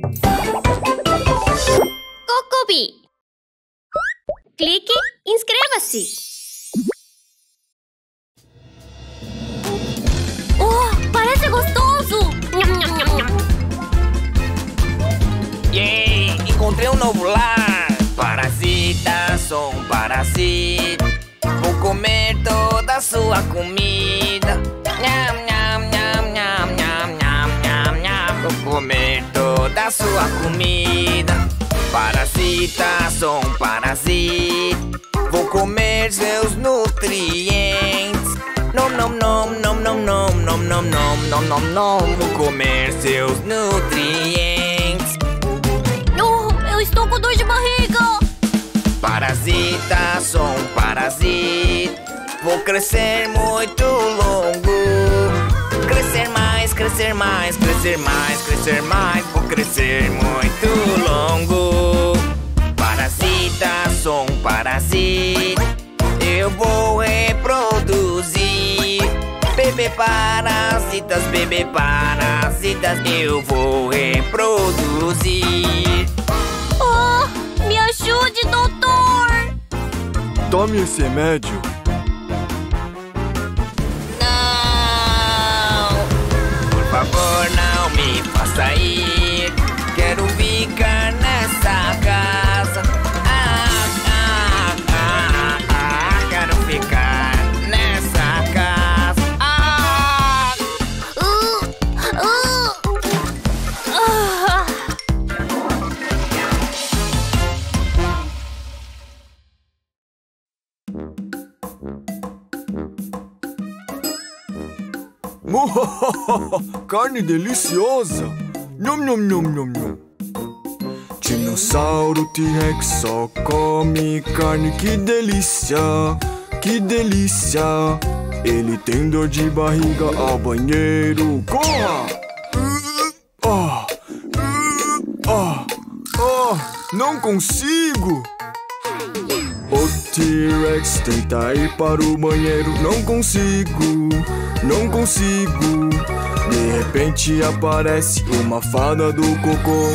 Cocobi. Clique e inscreva-se. Oh, parece gostoso. Nham, nham, nham, nham. Yeah, encontrei um novo lar. Parasita, sou um parasita. Vou comer toda a sua comida. Nham, nham, nham, nham, nham, nham, nham, nham. Vou comer toda a sua comida. Parasita, sou um parasita. Vou comer seus nutrientes. Nom, nom, nom, nom, nom, nom, nom, nom, nom, nom, nom, nom. Vou comer seus nutrientes. Eu estou com dor de barriga. Parasita, sou um parasita. Vou crescer muito longo. Crescer mais, crescer mais, crescer mais, crescer mais. Vou crescer muito longo. Parasita, sou um parasita. Eu vou reproduzir. Bebê parasitas, bebê parasitas. Eu vou reproduzir. Oh, me ajude, doutor. Tome esse remédio. Não! Por favor, não me faça ir. Quero ficar nessa casa. Quero ficar nessa casa. Carne deliciosa! Nham, nham, nham, nham, nham. Dinossauro T-Rex só come carne, que delícia! Que delícia! Ele tem dor de barriga, ao banheiro, corra! Não consigo! O T-Rex tenta ir para o banheiro, não consigo, não consigo. De repente aparece uma fada do cocô.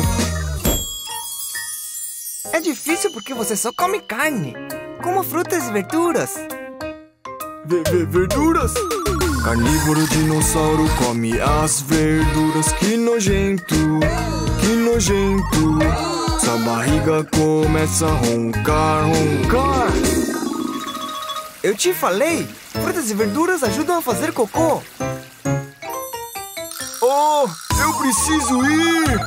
É difícil porque você só come carne, como frutas e verduras. Verduras? Carnívoro dinossauro come as verduras. Que nojento, que nojento. Sua barriga começa a roncar, roncar. Eu te falei, frutas e verduras ajudam a fazer cocô. Oh, eu preciso ir.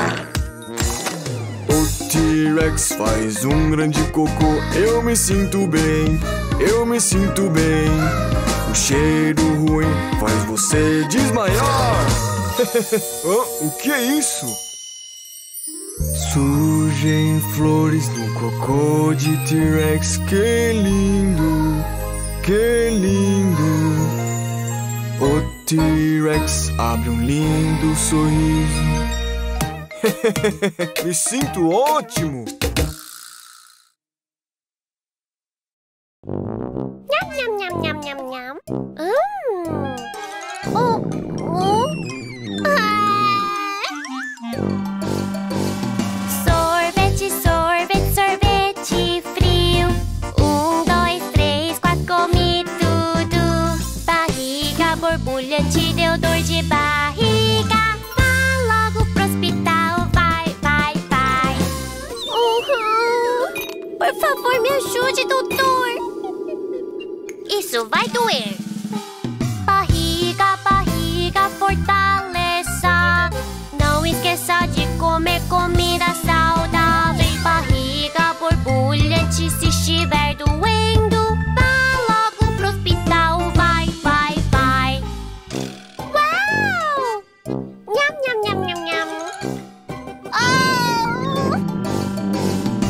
O T-Rex faz um grande cocô. Eu me sinto bem, eu me sinto bem. O cheiro ruim faz você desmaiar. O que é isso? Surgem flores no cocô de T-Rex. Que lindo, que lindo. O T-Rex abre um lindo sorriso. Me sinto ótimo. Nham, nham, nham, nham, nham, nham. Sorvete, sorvete, sorvete frio. 1, 2, 3, 4, comi tudo. Barriga borbulhante, deu dor de barriga. Vá logo pro hospital, vai, vai, vai. Por favor, me ajude, doutor. Isso vai doer. Barriga, barriga, fortaleça. Não esqueça de comer comida saudável. Barriga borbulhante, se estiver doendo, vá logo pro hospital, vai, vai, vai. Uau! Nham, nham, nham, nham, nham.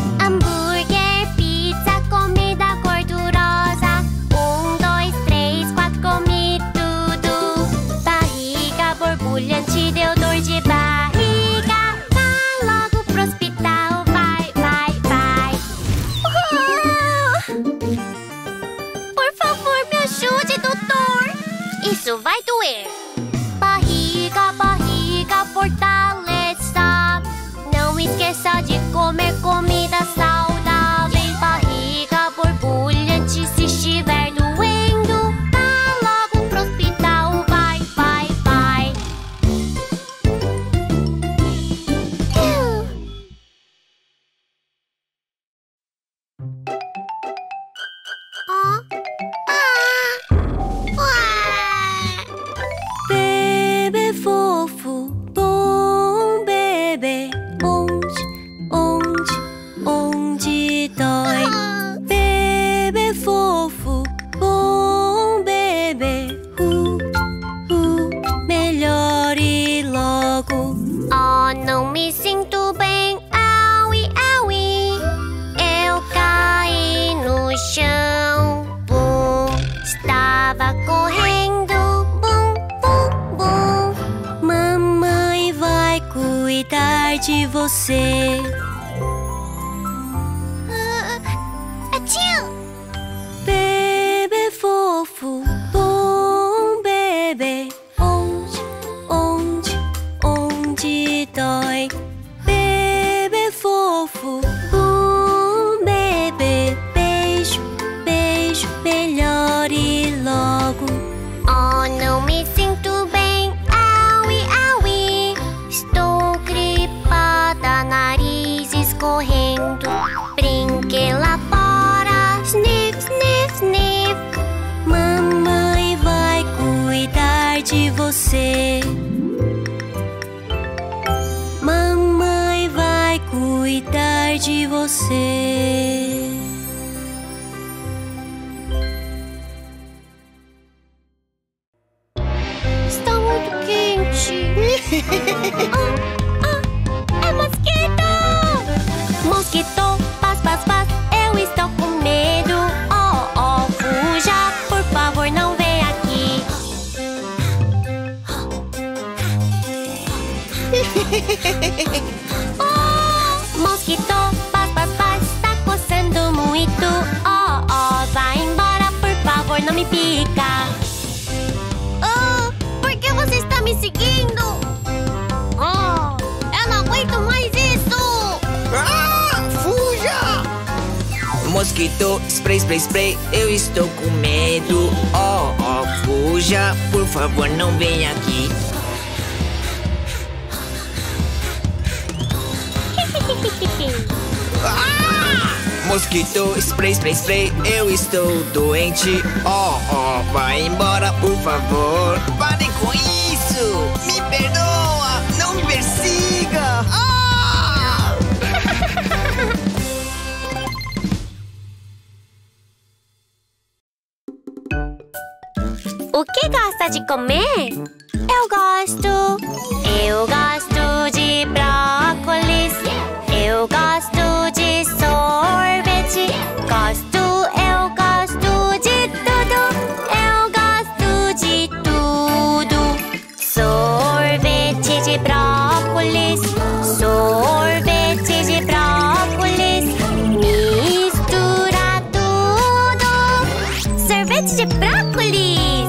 Hambúrguer, pizza, comida gordurosa. 1, 2, 3, pressa de comer comida saudável. Barriga borbulhante se estiver doendo, vá logo pro hospital, vai, vai, vai. Bebê fofo, bom bebê, onde dói? Bebê fofo, bom bebê, melhore logo. Oh, não me sinto bem, aui, aui. Eu caí no chão, bum. Estava correndo, bum, bum, bum. Mamãe vai cuidar de você. Bebê fofo, bom bebê, onde dói? Bebê fofo, bom bebê, beijo, beijo, melhore logo. Oh, não me sinto bem, aui, aui. Estou gripada, nariz escorrendo. Brinquei lá fora, sniff, sniff, sniff. Mamãe vai cuidar de você. Mamãe vai cuidar de você. Está muito quente. É mosquito! Mosquito, paz, paz, paz. Eu estou com medo. Oh, oh, fuja. Por favor, não venha aqui. Oh, mosquito, paz, paz, paz. Está coçando muito. Oh, oh, vai embora. Por favor, não me pica. Oh, por que você está me seguindo? Oh, eu não aguento mais isso. Fuja! Mosquito, spray, spray, spray. Eu estou com medo. Oh, oh, fuja. Por favor, não venha aqui. Mosquito, spray, spray, spray. Eu estou doente. Oh, oh, vai embora, por favor. Pare com isso. Me perdoa. Não me persiga. O que gosta de comer? Eu gosto de brócolis. Eu gosto de sorvete. Eu gosto de tudo. Eu gosto de tudo. Sorvete de brócolis. Sorvete de brócolis. Mistura tudo. Sorvete de brócolis.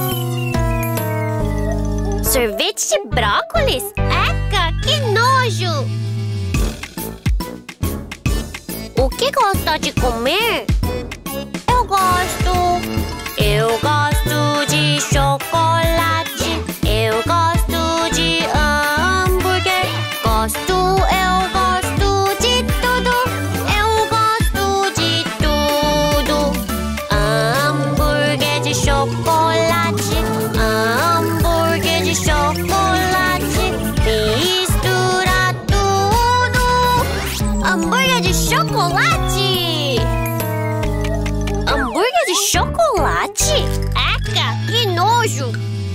Sorvete de brócolis? Eca, que nojo! O que gosta de comer? Eu gosto de chocolate. Eu gosto de hambúrguer. Eu gosto de tudo. Eu gosto de tudo. Hambúrguer de chocolate. Hambúrguer de chocolate. Mistura tudo. Hambúrguer de chocolate. Hambúrguer de chocolate? Eca, que nojo!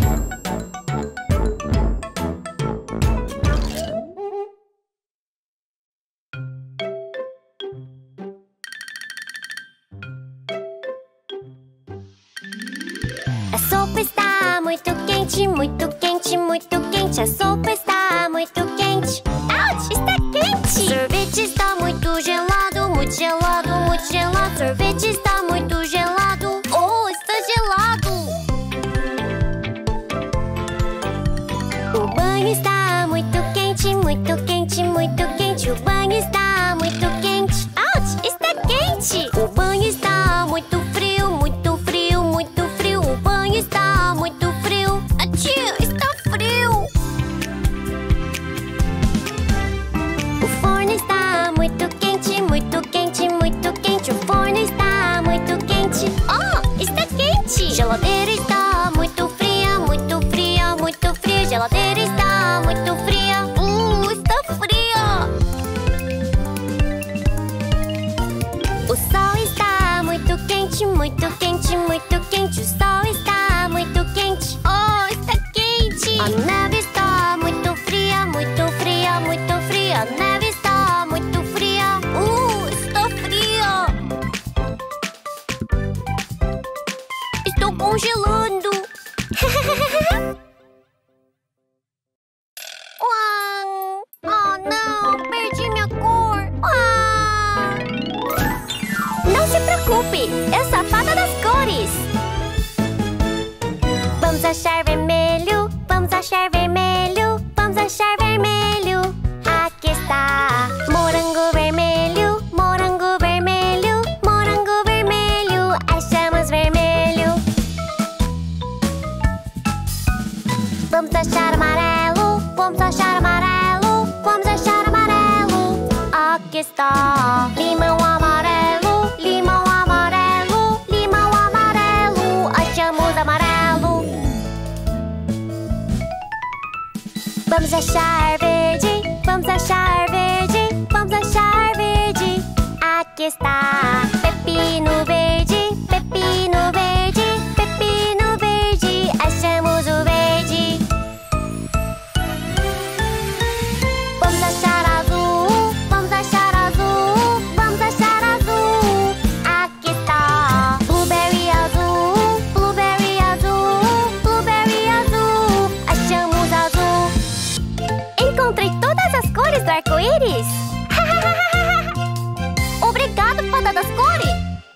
A sopa está muito quente, muito quente, muito quente. A sopa está muito quente. Ouch, está quente! Sorvete está muito gelado, muito gelado, muito gelado. Sorvete está muito gelado. Oh, está gelado! O banho está muito quente, muito quente, muito quente. O banho está Snoopy! Eu sou a fada das cores! Vamos achar vermelho, vamos achar vermelho, vamos achar vermelho. Aqui está! Morango vermelho, morango vermelho, morango vermelho. Achamos vermelho. Vamos achar amarelo, vamos achar amarelo, vamos achar amarelo. Aqui está! Limão amarelo, limão amarelo, limão amarelo. Achamos amarelo. Vamos achar verde, vamos achar verde, vamos achar verde. Aqui está! Pepino verde, pepino verde, pepino verde. Achamos o verde. Vamos achar azul, vamos achar azul, vamos achar azul. Aqui está! Blueberry azul, blueberry azul, blueberry azul. Achamos azul. Encontrei todas as cores do arco-íris. Obrigado, fada das cores.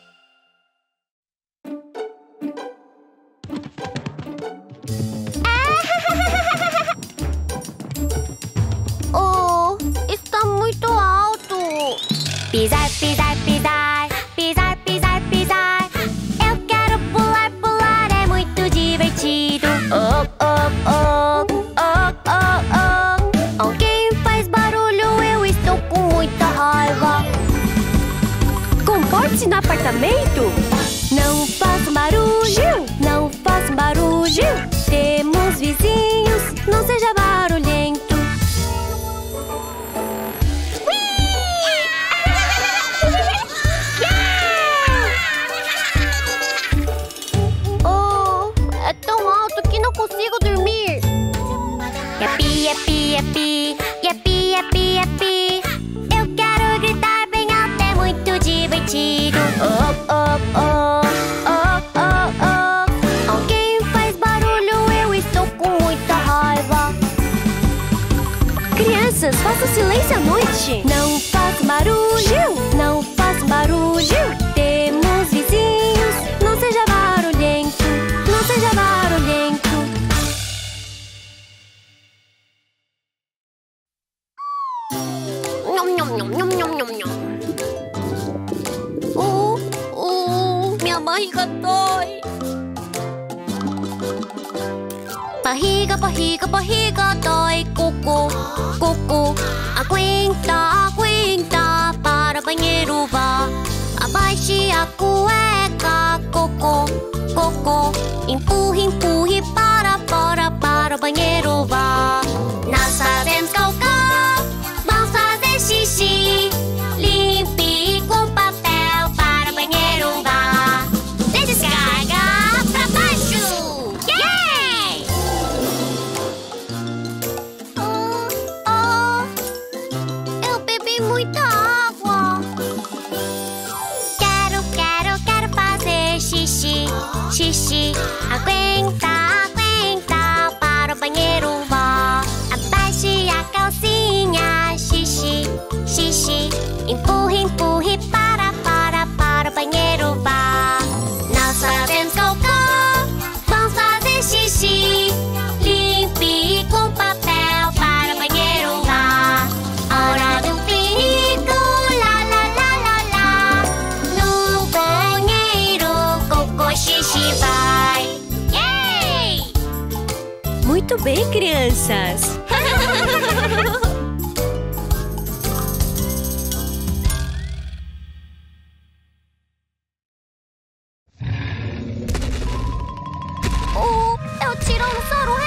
Oh, está muito alto. Pisar, pisar, pisar, pisar, pisar, pisar. Eu quero pular, pular, é muito divertido. Oh, oh, oh, oh, oh, oh. Alguém faz barulho, eu estou com muita raiva. Comporte-se no apartamento. Não faça barulho, não faça barulho. Temos vizinhos, não seja barulhento. Oh, é tão alto que não consigo dormir. Yapi, yapi, yapi, yapi, yapi, yapi. Eu quero gritar bem alto, é muito divertido. Oh, oh, oh, oh, oh, oh. Alguém faz barulho, eu estou com muita raiva. Crianças, façam silêncio à noite. Não façam barulho, não façam barulho. Temos vizinhos, não seja barulhento, não seja barulhento. Nham, nham, nham, nham, nham, nham, nham. Minha barriga dói. Barriga, barriga, barriga dói. Cocô, cocô. Aguenta, aguenta, para o banheiro vá. Abaixe a cueca. Cocô, cocô. Empurre, empurre, para o banheiro vá. Nós fazemos cocô, vamos fazer xixi. Limpe com papel, para o banheiro vá. Descarga pra baixo. Yeah! Eu bebi muita água. Quero fazer xixi, xixi. Aguenta, aguenta, para o banheiro vá. Abaixe a calcinha, xixi, xixi. Empurre, empurre, para o banheiro vá. Nós fazemos cocô, vamos fazer xixi. Limpe com papel, para o banheiro vá. Hora do perigo, lá, lá, lá, lá, lá. No banheiro, cocô, xixi vai. Yay! Muito bem, crianças. É o Tiranossauro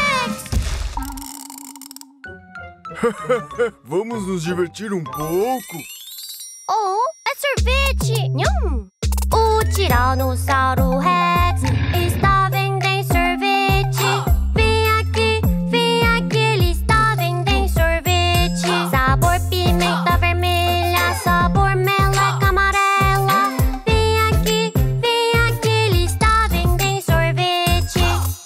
Rex. Vamos nos divertir um pouco? Oh, é sorvete! Nham! O Tiranossauro Rex está vendendo sorvete. Vem aqui, ele está vendendo sorvete. Sabor pimenta vermelha, sabor meleca amarela. Vem aqui, ele está vendendo sorvete.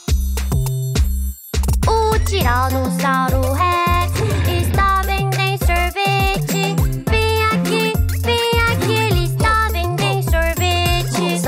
O Tiranossauro Rex está vendendo sorvete. Vem aqui, ele está vendendo sorvete.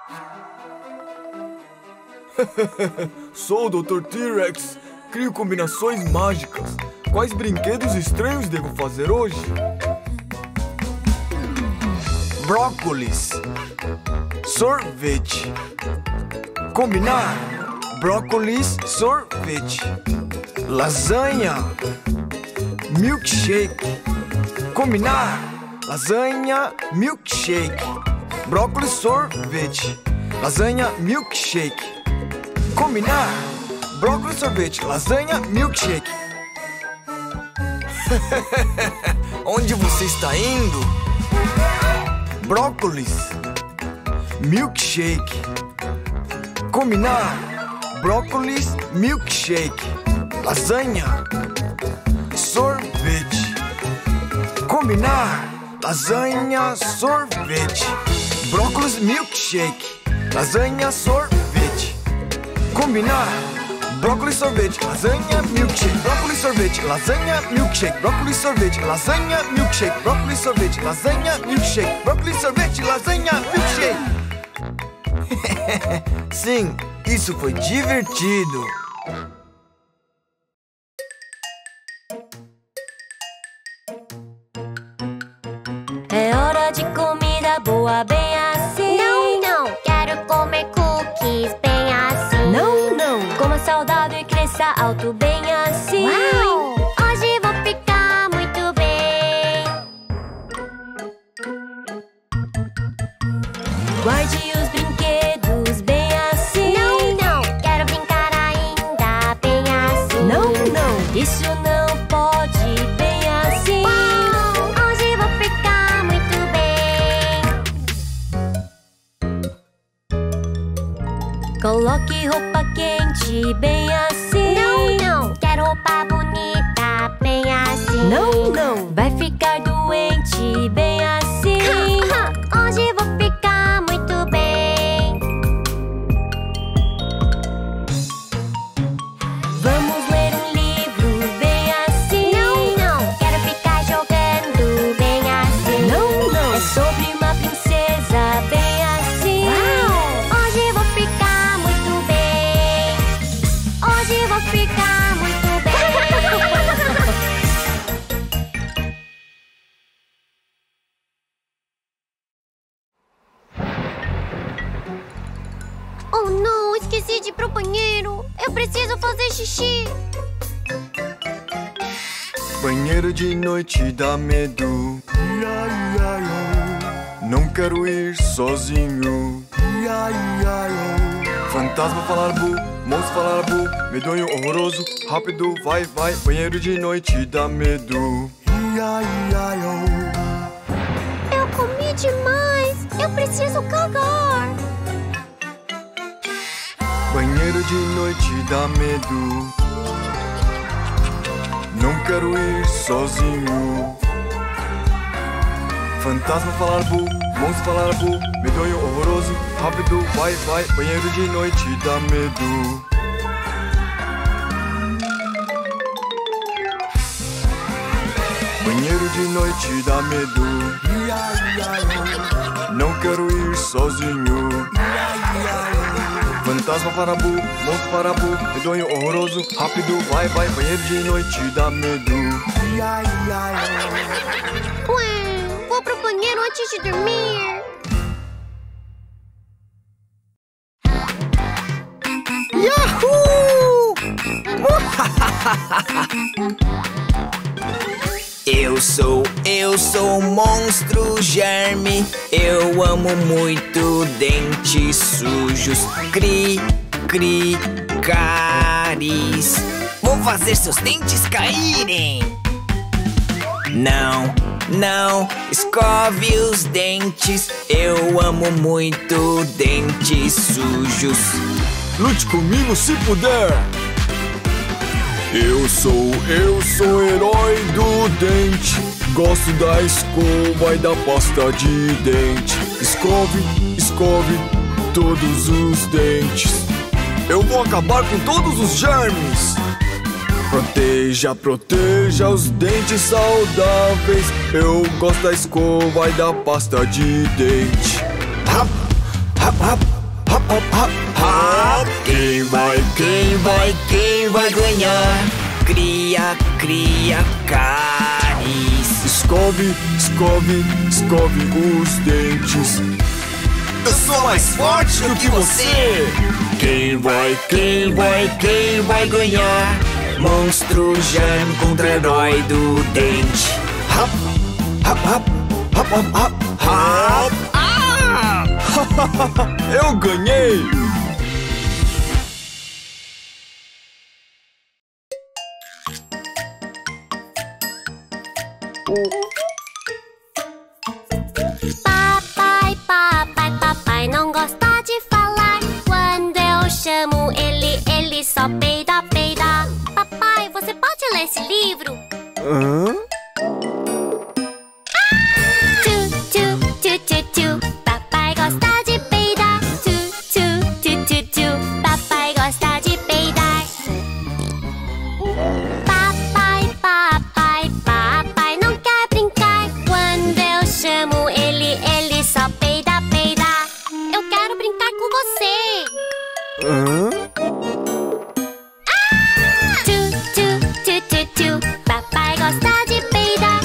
Sou o Dr. T-Rex. Crio combinações mágicas. Quais brinquedos estranhos devo fazer hoje? Brócolis. Sorvete. Combinar. Brócolis, sorvete. Lasanha. Milkshake. Combinar. Lasanha, milkshake. Brócolis, sorvete. Lasanha, milkshake. Combinar. Brócolis, sorvete. Lasanha, milkshake. Onde você está indo? Brócolis. Milkshake. Combinar. Brócolis, milkshake. Lasanha. Sorvete. Combinar. Lasanha, sorvete. Brócolis, milkshake. Lasanha, sorvete. Combinar. Brócolis, sorvete. Lasanha, milkshake. Brócolis, sorvete. Lasanha, milkshake. Brócolis, sorvete. Lasanha, milkshake. Brócolis, sorvete. Lasanha, milkshake. Brócolis, sorvete. Lasanha, milkshake. Sim, isso foi divertido. É hora de comida boa, bem assim. Não, não, quero comer cookies bem assim. Não, não, coma saudável e cresça alto, bem assim. Uau! Hoje vou ficar muito bem. Guarde os brinquedos bem assim. Não, não, quero brincar ainda bem assim. Não, não, isso não pode, bem assim. Uau! Hoje vou ficar muito bem. Coloque roupa quente, bem assim. Não, não, quero roupa bonita bem assim. Não, não, vai ficar doente, bem assim. Hoje vou ficar muito bem. Vamos ler um livro, bem assim. Não, não, quero ficar jogando bem assim. Não, não, é sobre uma princesa, bem assim. Uau! Hoje vou ficar muito bem. Hoje vou ficar muito bem. Oh não, esqueci de ir pro banheiro. Eu preciso fazer xixi. Banheiro de noite dá medo. Não quero ir sozinho. Fantasma falar bu, monstro falar bu, medonho horroroso, rápido, vai, vai. Banheiro de noite dá medo. Eu comi demais. Eu preciso cagar. Banheiro de noite dá medo. Não quero ir sozinho. Fantasma falar bu, monstro falar bu, medonho horroroso, rápido, vai, vai. Banheiro de noite dá medo. Banheiro de noite dá medo. Não quero ir sozinho. Fantasma para bu, monstro para bu, medonho horroroso, rápido, vai, vai. Banheiro de noite dá medo. Ué, vou pro banheiro antes de dormir. Yahoo! Eu sou um monstro germe. Eu amo muito dentes sujos. Cri, cri, caris. Vou fazer seus dentes caírem. Não, não, escove os dentes. Eu amo muito dentes sujos. Lute comigo se puder. Eu sou o herói do dente. Gosto da escova e da pasta de dente. Escove, escove todos os dentes. Eu vou acabar com todos os germes. Proteja, proteja os dentes saudáveis. Eu gosto da escova e da pasta de dente. Rap, rap, rap. hop, hop, hop. Quem vai ganhar? Cria, cria, cáries. Escove os dentes. Eu sou mais forte do que você. Quem vai ganhar? Monstro Germe contra herói do dente. Hop, hop, hop, hop, hop, hop, hop. Ah! Eu ganhei! Papai não gosta de falar. Quando eu chamo ele só peida. Papai, você pode ler esse livro? Hã? Papai gosta de peidar. Papai gosta de peidar. Papai não quer brincar. Quando eu chamo ele só peida. Eu quero brincar com você. Hã? Papai gosta de peidar.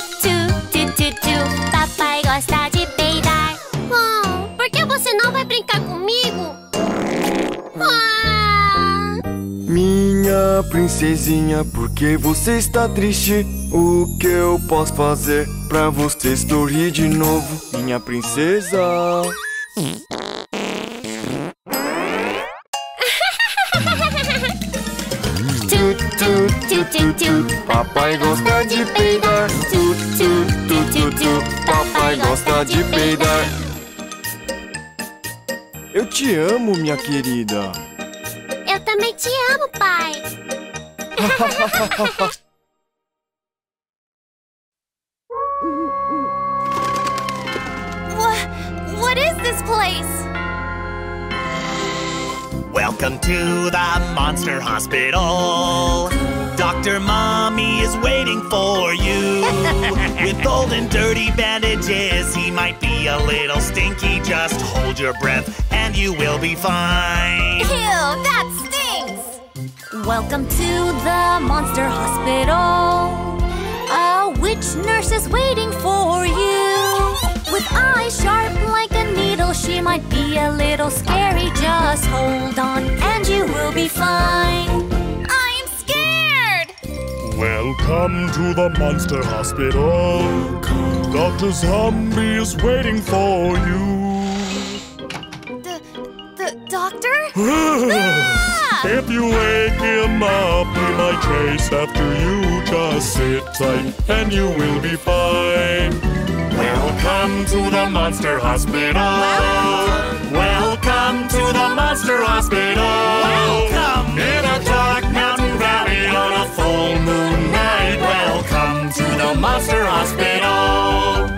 Papai gosta de peidar. Oh, por que você não vai brincar comigo? Minha princesinha, por que você está triste? O que eu posso fazer pra você sorrir de novo? Minha princesa. Papai gosta de peidar. Papai gosta de peidar. Eu te amo, minha querida. Eu também te amo, pai. What is this place? Welcome to the Monster Hospital. Dr. Mommy is waiting for you. With old and dirty bandages, he might be a little stinky. Just hold your breath and you will be fine. Ew, that stinks. Welcome to the Monster Hospital. A witch nurse is waiting for you. With eyes sharp like a needle, she might be a little scary. Just hold on and you will be fine. I'm scared. Welcome to the Monster Hospital. Dr. Zombie is waiting for you. The doctor? If you wake him up, he might chase after you. Just sit tight and you will be fine. Welcome to the Monster Hospital. Welcome to the Monster Hospital. Welcome in a dark mountain valley on a full moon night. Welcome to the Monster Hospital.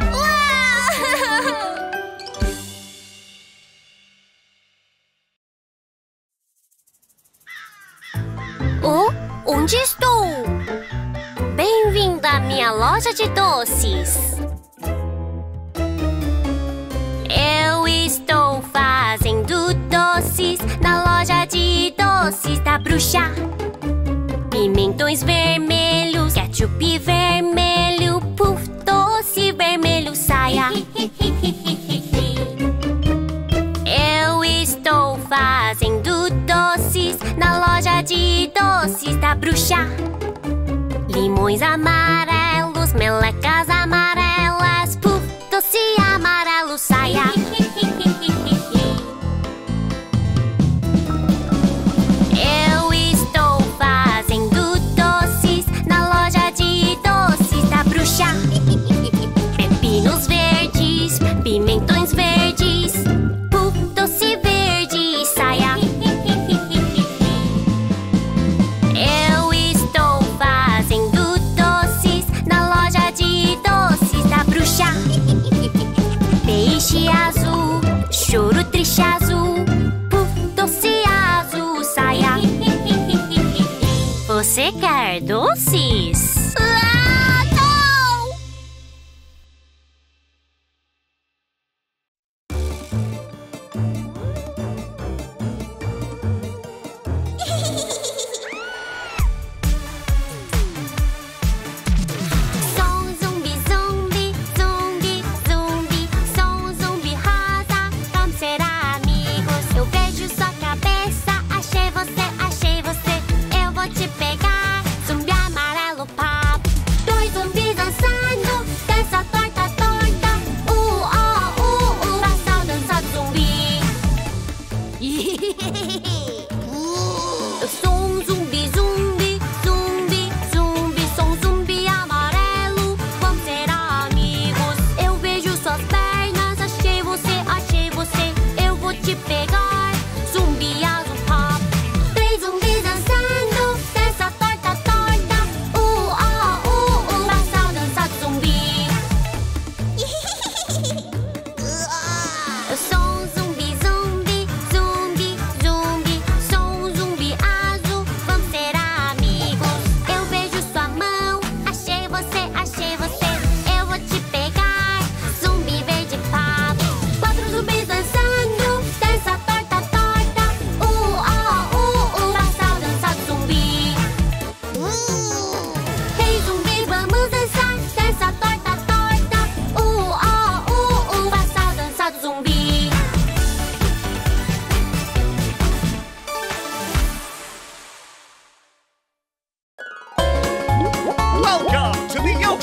Oh, onde estou? Bem-vindo à minha loja de doces. Eu estou fazendo doces na loja de doces da bruxa. Pimentões vermelhos, ketchup vermelho, puff, doce vermelho, saia. Eu estou fazendo doces na loja de doces da bruxa. Limões amarelos, melecas amarelas, puff, doce amarelo, saia. Eu estou fazendo doces na loja de doces da bruxa. Pepinos verdes, pimentões verdes, puff, doce verde, saia. Eu estou fazendo doces na loja de doces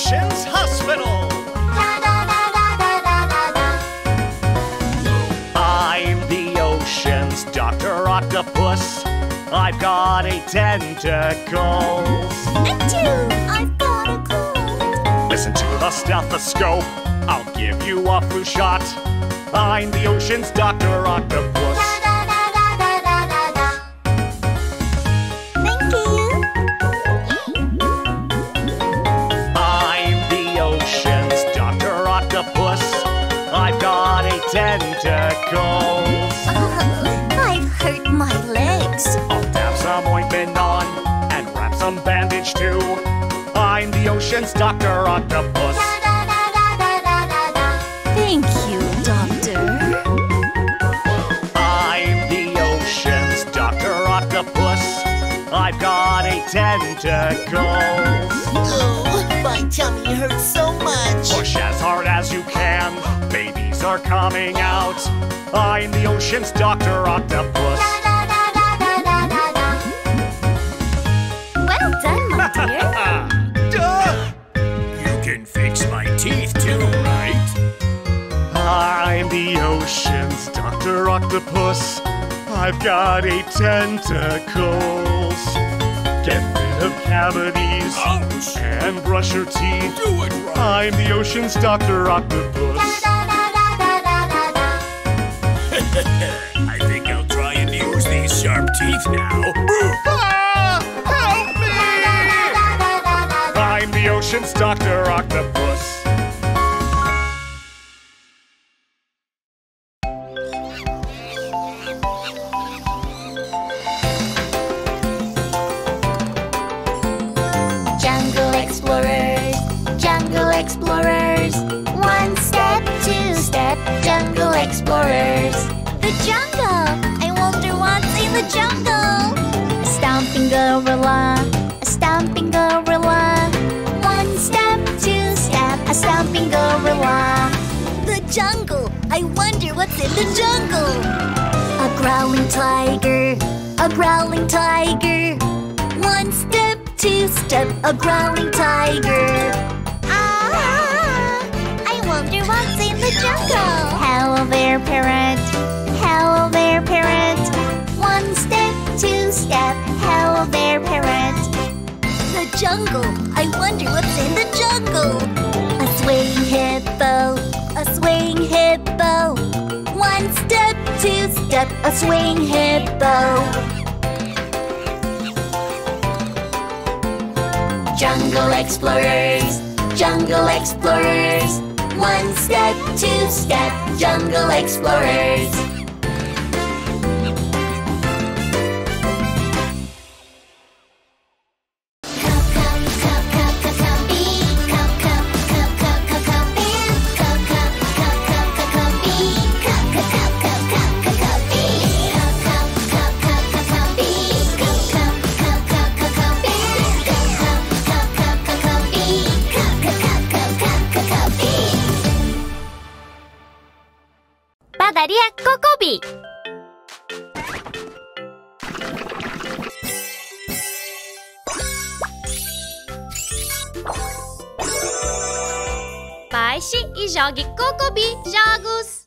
Ocean's Hospital. I'm the ocean's Dr. Octopus. I've got 8 tentacles. Achoo! I've got a cold. Listen to the stethoscope. I'll give you a flu shot. I'm the ocean's Dr. Octopus. Thank you. I'm the ocean's Dr. Octopus. I've got 8 tentacles. I've hurt my legs. I'll dab some ointment on and wrap some bandage too. I'm the ocean's Dr. Octopus. Thank you, Doctor. I'm the ocean's Dr. Octopus. I've got 8 tentacles. Oh, my tummy hurts so much. Push as hard as you can. Babies are coming out. I'm the ocean's Dr. Octopus. Well done, my dear. Duh! You can fix my teeth too, right? I'm the ocean's Dr. Octopus. I've got 8 tentacles. Get rid of cavities Ouch! and brush your teeth. Do it right. I'm the ocean's Dr. Octopus. I think I'll try and use these sharp teeth now. Ah! Help me! I'm the ocean's Dr. Octopus. Jungle explorers, jungle explorers. 1 step, 2 step, jungle explorers. The jungle! I wonder what's in the jungle. A stomping gorilla, a stomping gorilla. 1 step, 2 step, a stomping gorilla. The jungle! I wonder what's in the jungle. A growling tiger, a growling tiger. 1 step, 2 step, a growling tiger. Ah! I wonder what's in the jungle. Hello there, parrot. Hello there, parrot. 1 step, 2 step. Hello there, parrot. The jungle. I wonder what's in the jungle. A swaying hippo. A swaying hippo. 1 step, 2 step. A swaying hippo. Jungle explorers, jungle explorers. 1 step, 2 step, jungle explorers. Padaria Cocobi. Baixe e jogue Cocobi Jogos.